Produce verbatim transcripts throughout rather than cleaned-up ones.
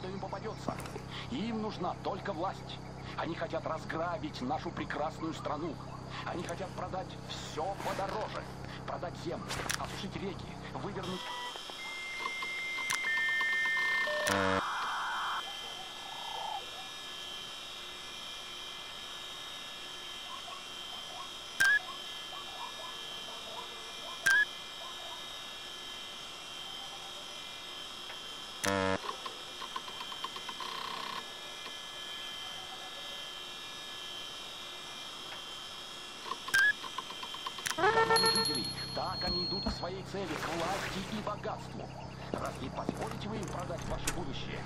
что им попадется. Им нужна только власть. Они хотят разграбить нашу прекрасную страну. Они хотят продать все подороже. Продать землю, осушить реки, вывернуть... жителей. Так они идут к своей цели, к власти и богатству. Разве позволите вы им продать ваше будущее?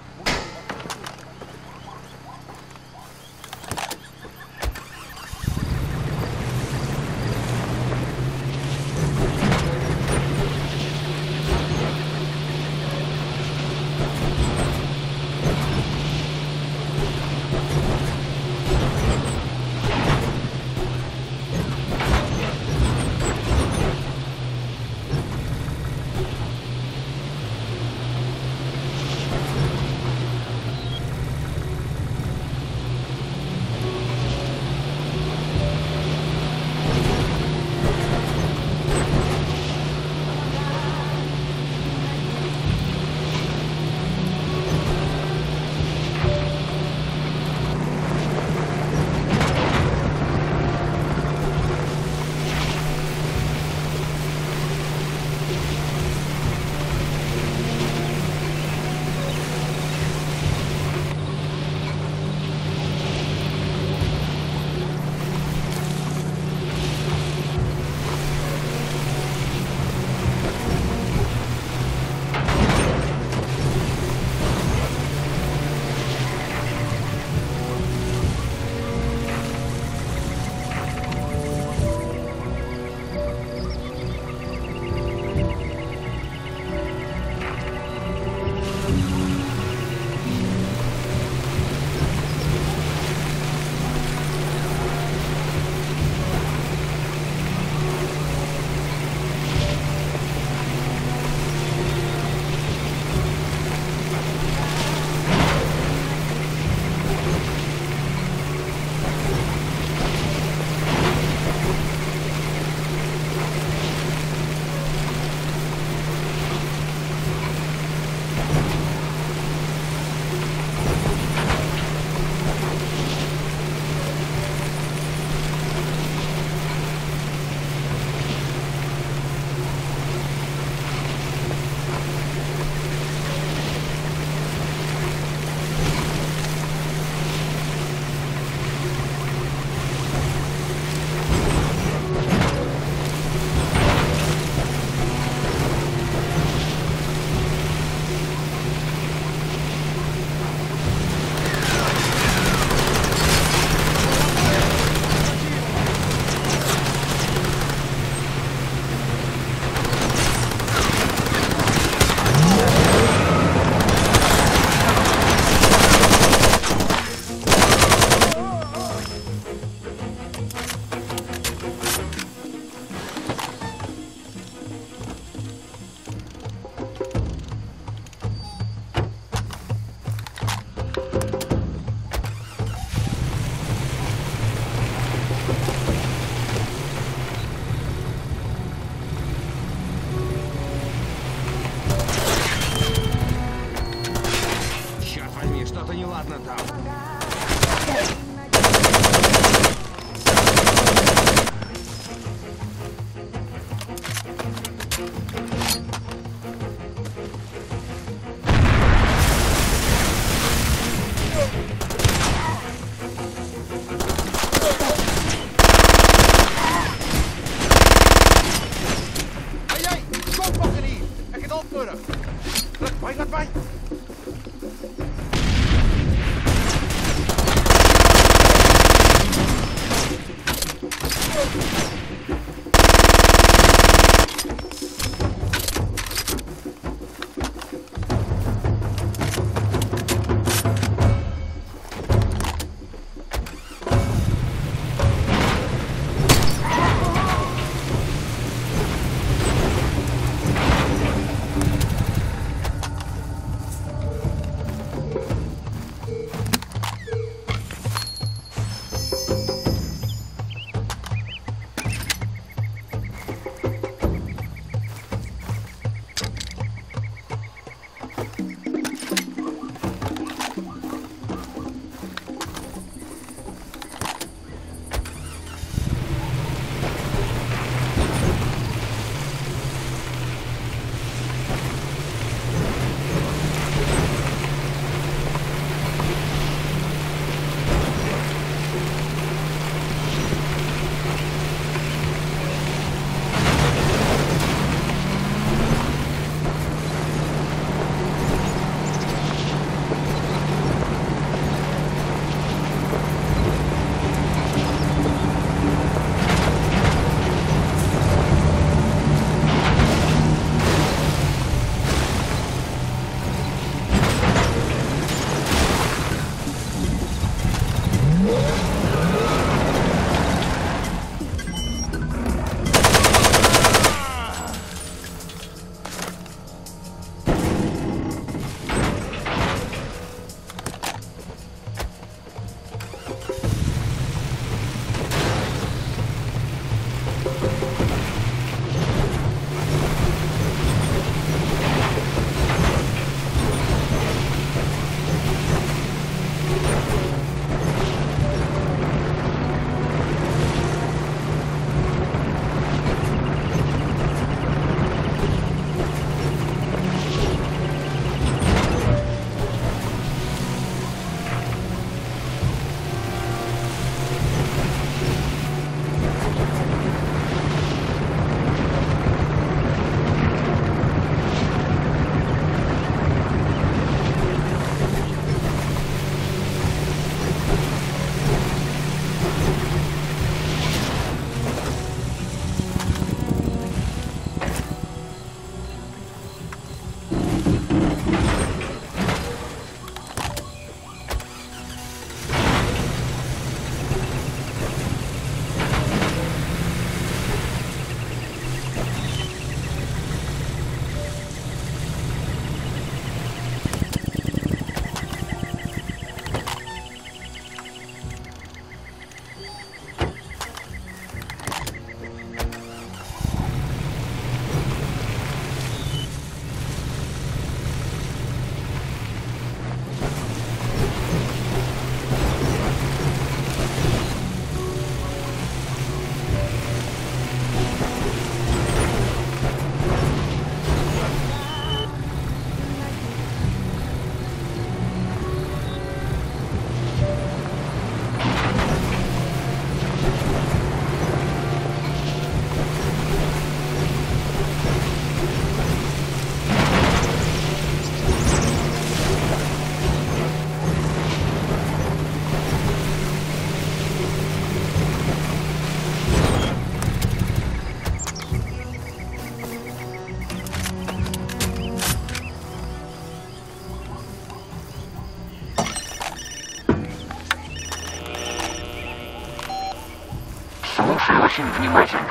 очень внимательно.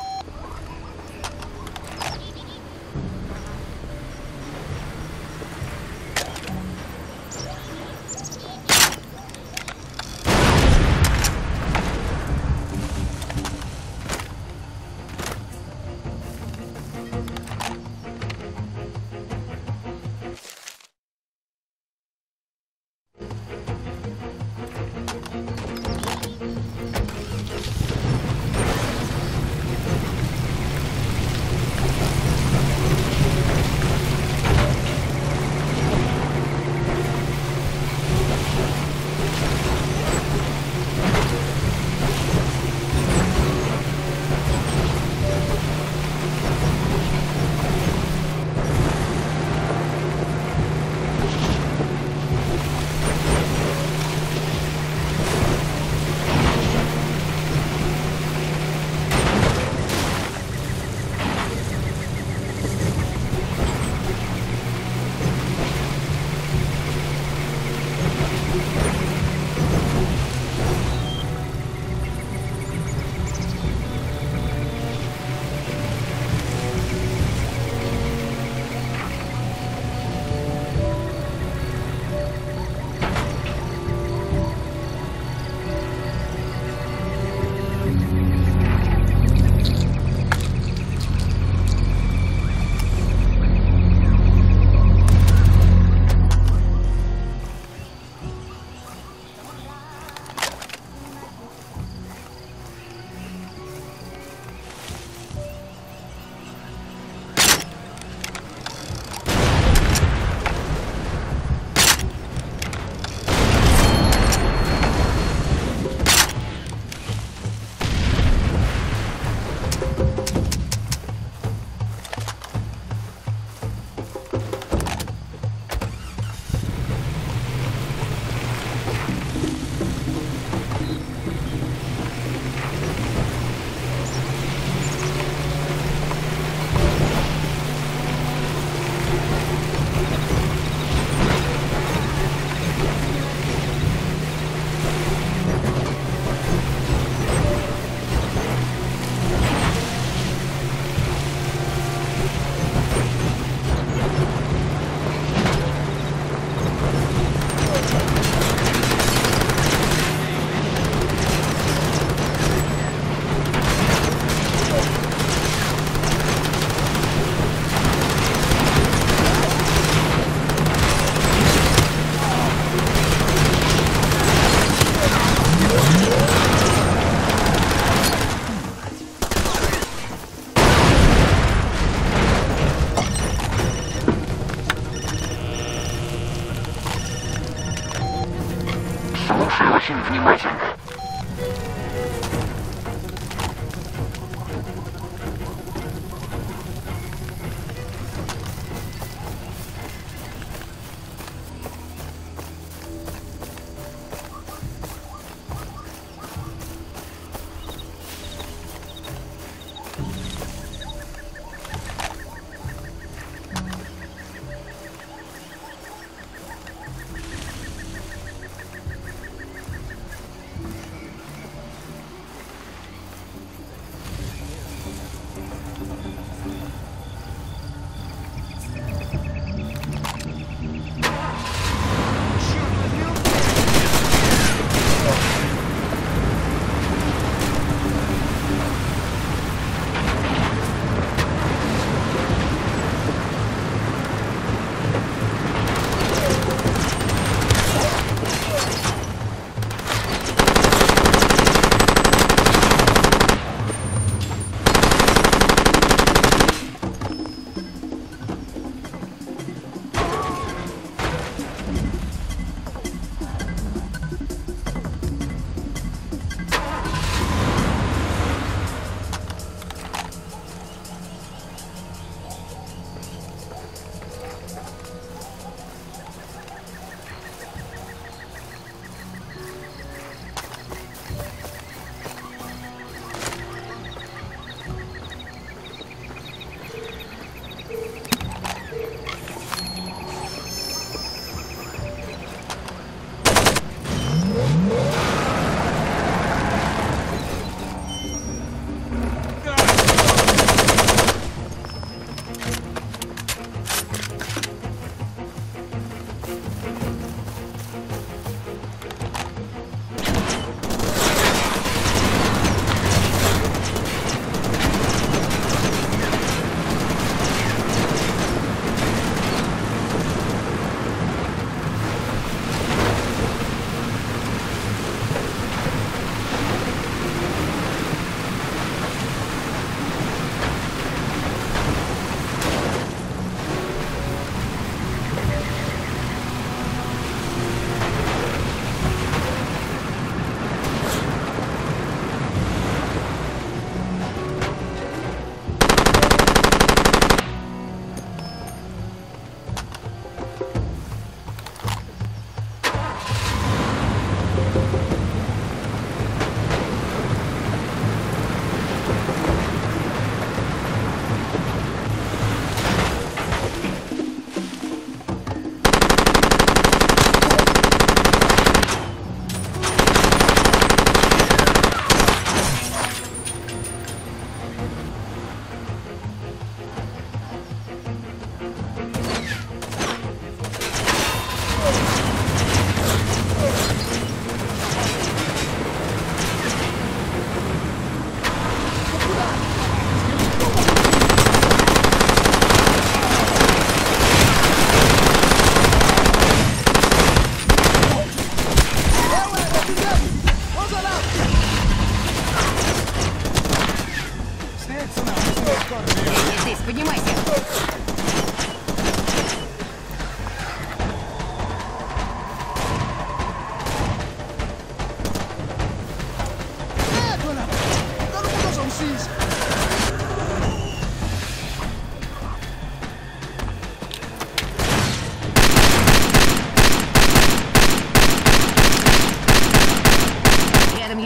Слушай очень внимательно.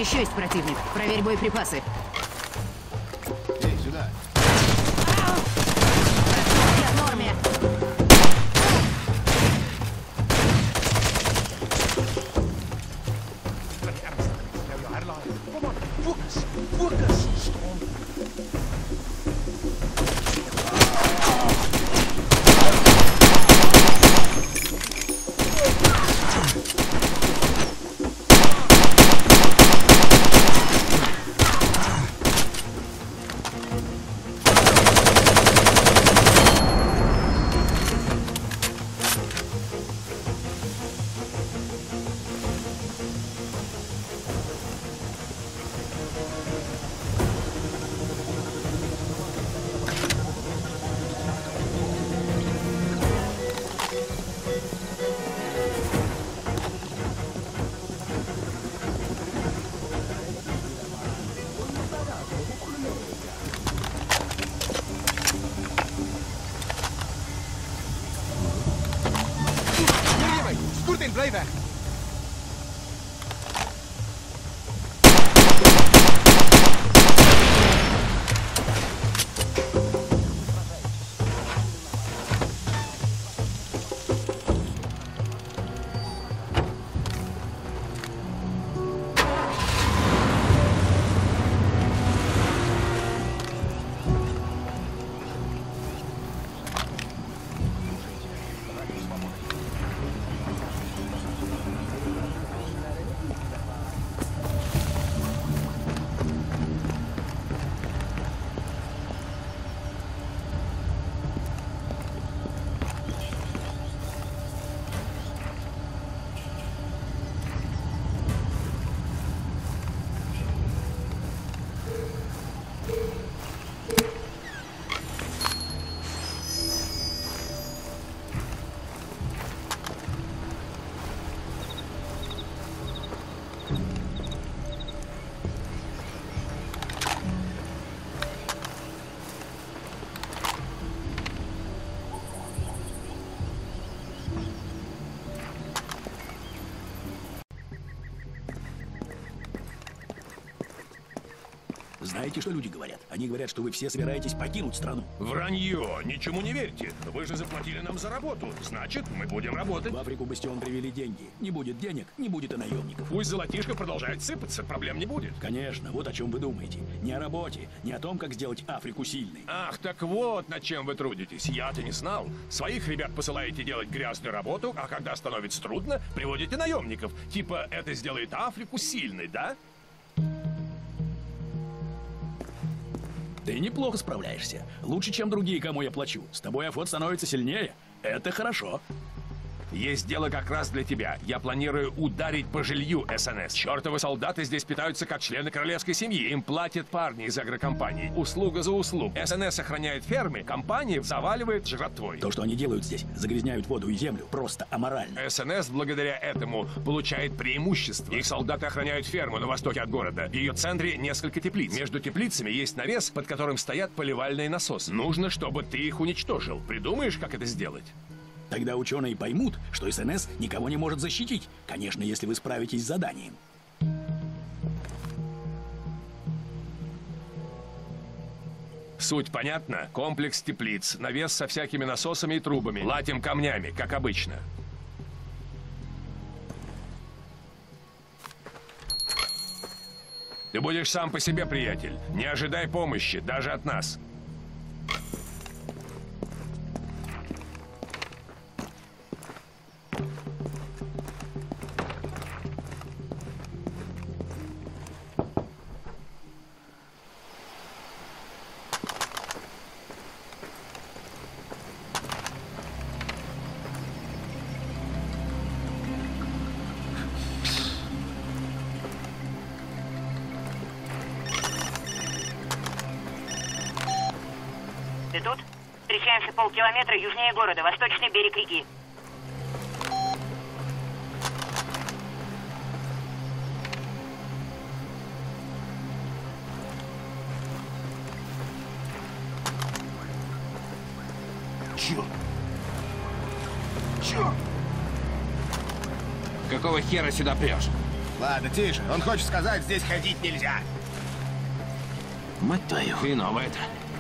еще есть противник. Проверь боеприпасы. Эй, сюда. Я в норме. Blijf weg! Знаете, что люди говорят? Они говорят, что вы все собираетесь покинуть страну. Вранье! Ничему не верьте. Вы же заплатили нам за работу. Значит, мы будем работать. В Африку Бастион привели деньги. Не будет денег, не будет и наемников. Пусть золотишко продолжает сыпаться, проблем не будет. Конечно, вот о чем вы думаете. Не о работе, не о том, как сделать Африку сильной. Ах, так вот над чем вы трудитесь. Я-то не знал. Своих ребят посылаете делать грязную работу, а когда становится трудно, приводите наемников. Типа, это сделает Африку сильной, да? Ты неплохо справляешься. Лучше, чем другие, кому я плачу. С тобой Афот становится сильнее. Это хорошо. Есть дело как раз для тебя. Я планирую ударить по жилью СНС. Чертовы солдаты здесь питаются как члены королевской семьи. Им платят парни из агрокомпании. Услуга за услугу. СНС охраняет фермы, компания заваливает жратвой. То, что они делают здесь, загрязняют воду и землю, просто аморально. СНС благодаря этому получает преимущество. Их солдаты охраняют ферму на востоке от города. В ее центре несколько теплиц. Между теплицами есть навес, под которым стоят поливальные насосы. Нужно, чтобы ты их уничтожил. Придумаешь, как это сделать? Тогда ученые поймут, что СНС никого не может защитить. Конечно, если вы справитесь с заданием. Суть понятна? Комплекс теплиц, навес со всякими насосами и трубами. Латим камнями, как обычно. Ты будешь сам по себе, приятель. Не ожидай помощи, даже от нас. Ты тут? Встречаемся полкилометра южнее города, восточный берег реки. Черт! Черт! Какого хера сюда прешь? Ладно, тише. Он хочет сказать, здесь ходить нельзя. Мать твою. Хреново это.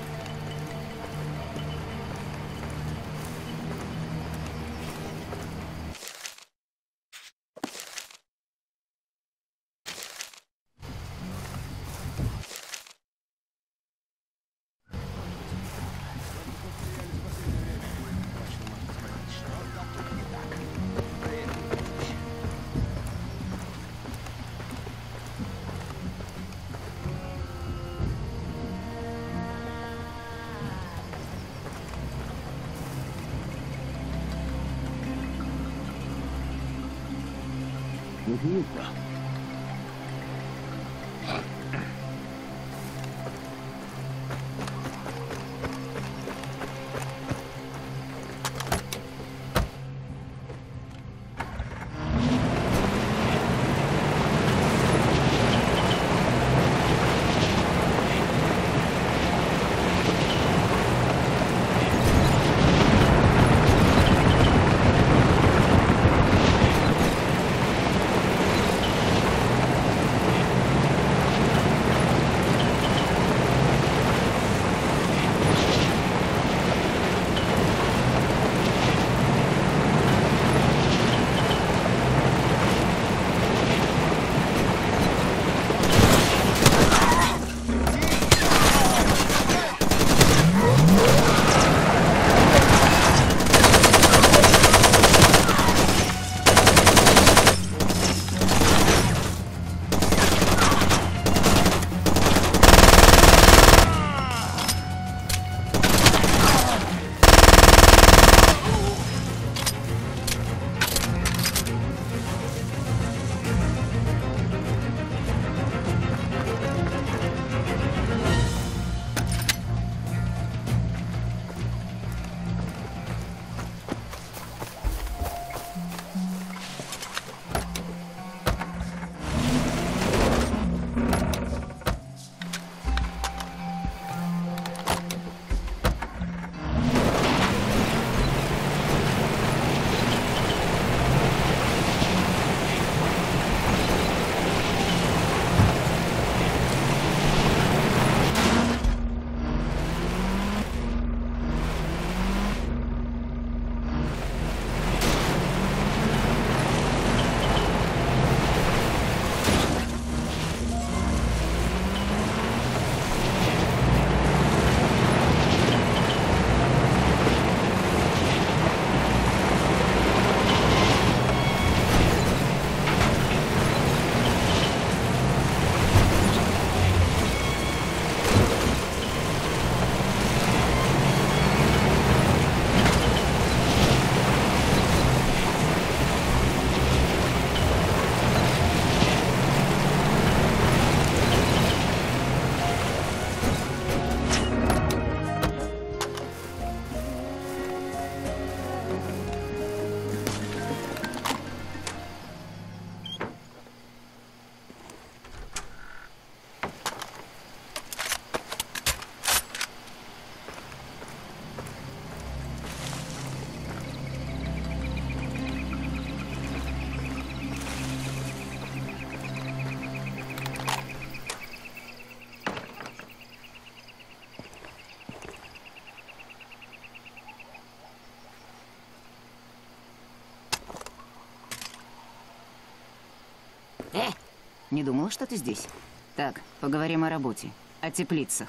Э, не думала, что ты здесь. Так, поговорим о работе, о теплицах.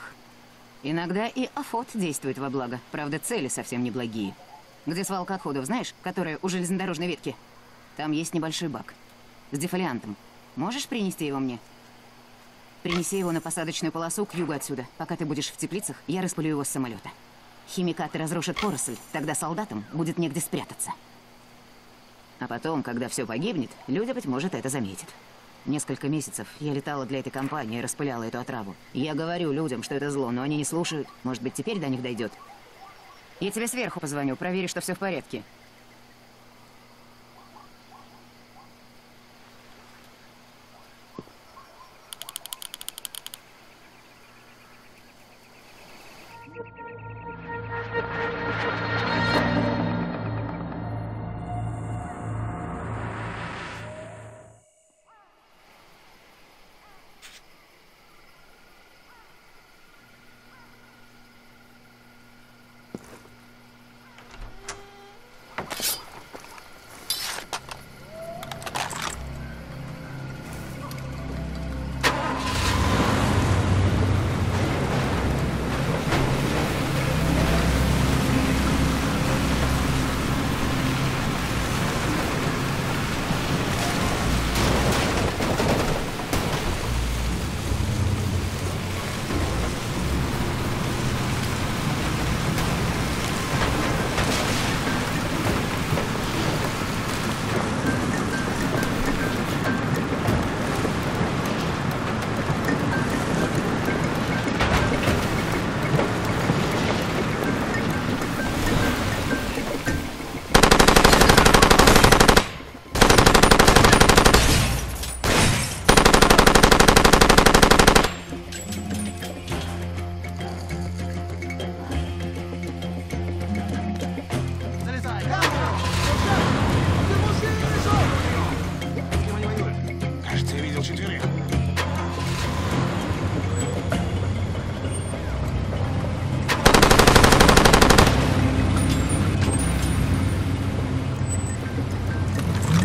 Иногда и АФОТ действует во благо. Правда, цели совсем не благие. Где свалка отходов, знаешь, которая у железнодорожной ветки? Там есть небольшой бак с дефолиантом. Можешь принести его мне? Принеси его на посадочную полосу к югу отсюда. Пока ты будешь в теплицах, я распылю его с самолета. Химикаты разрушат поросль, тогда солдатам будет негде спрятаться. А потом, когда все погибнет, люди, быть может, это заметят. Несколько месяцев я летала для этой компании и распыляла эту отраву. Я говорю людям, что это зло, но они не слушают. Может быть, теперь до них дойдет. Я тебе сверху позвоню, проверю, что все в порядке.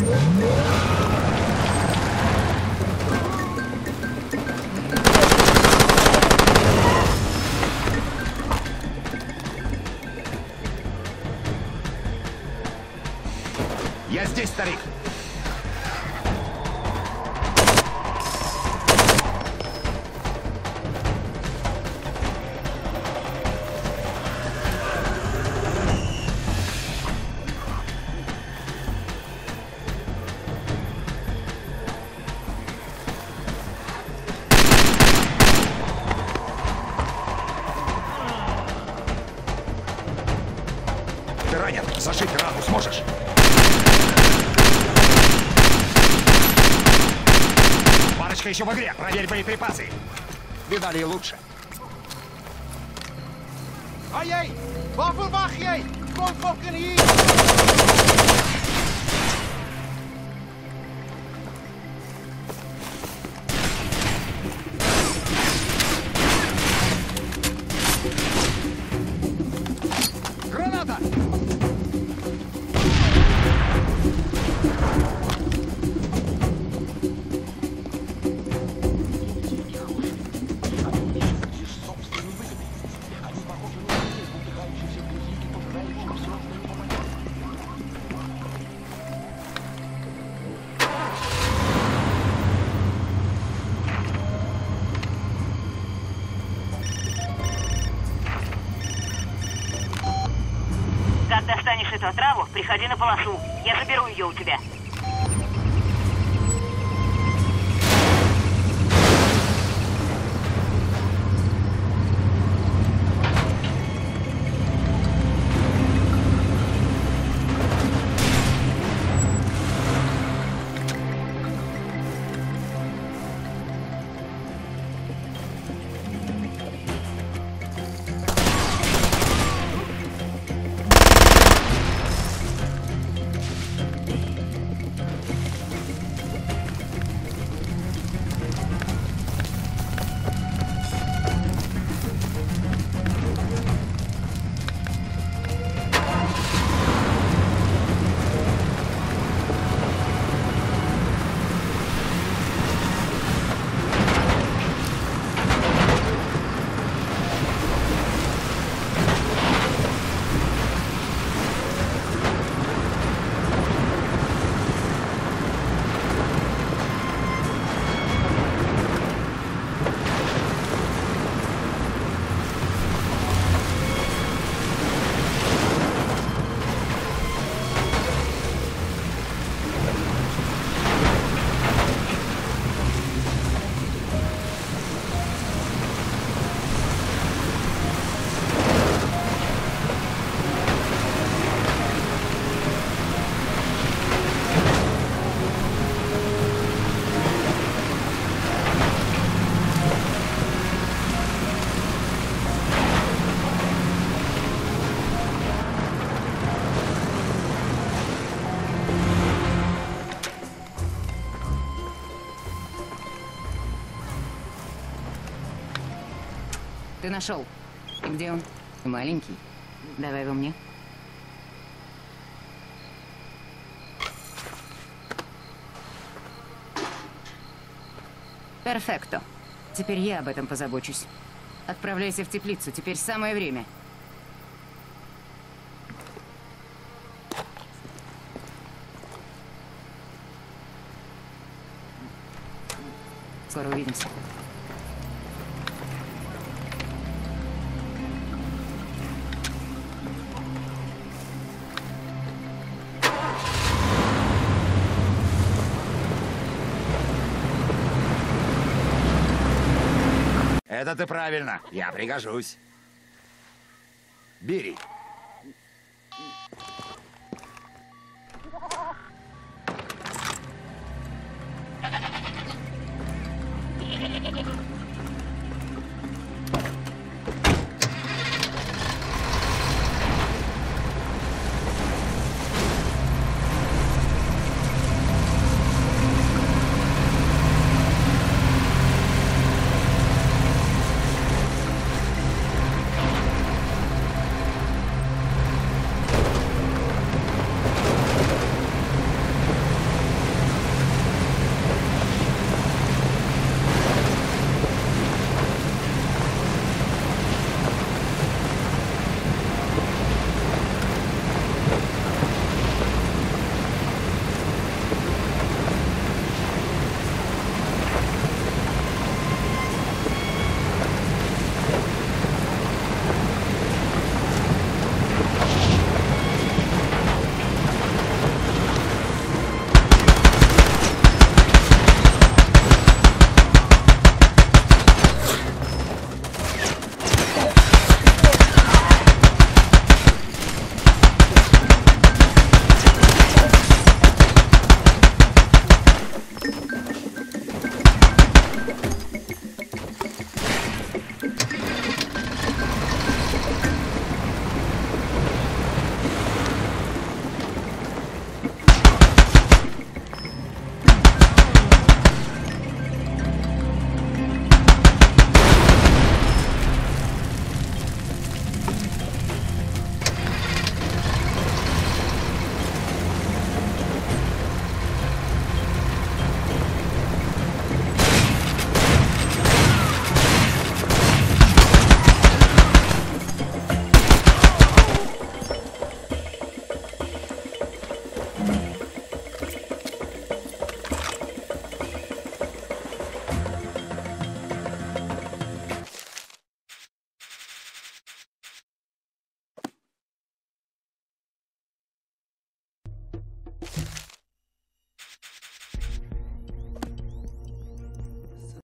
Я здесь, старик. Ты ранен. Зашить рану сможешь? Парочка еще в игре. Проверь боеприпасы. Видали и лучше. Hey, waarvoor wacht jij? Kom fucking hier! Граната! Как достанешь эту отраву, приходи на полосу. Я заберу ее у тебя. Ты нашел. И где он? Маленький. Давай его мне. Перфекто. Теперь я об этом позабочусь. Отправляйся в теплицу. Теперь самое время. Скоро увидимся. Это ты правильно. Я пригожусь. Бери.